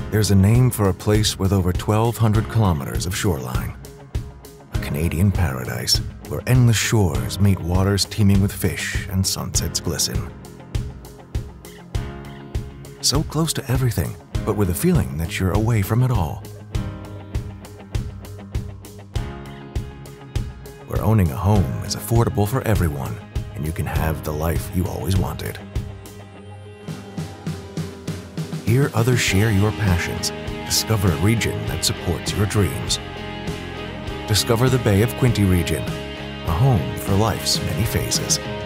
There's a name for a place with over 1,200 kilometers of shoreline. A Canadian paradise where endless shores meet waters teeming with fish and sunsets glisten. So close to everything, but with a feeling that you're away from it all. Where owning a home is affordable for everyone, and you can have the life you always wanted. Hear others share your passions. Discover a region that supports your dreams. Discover the Bay of Quinte region, a home for life's many phases.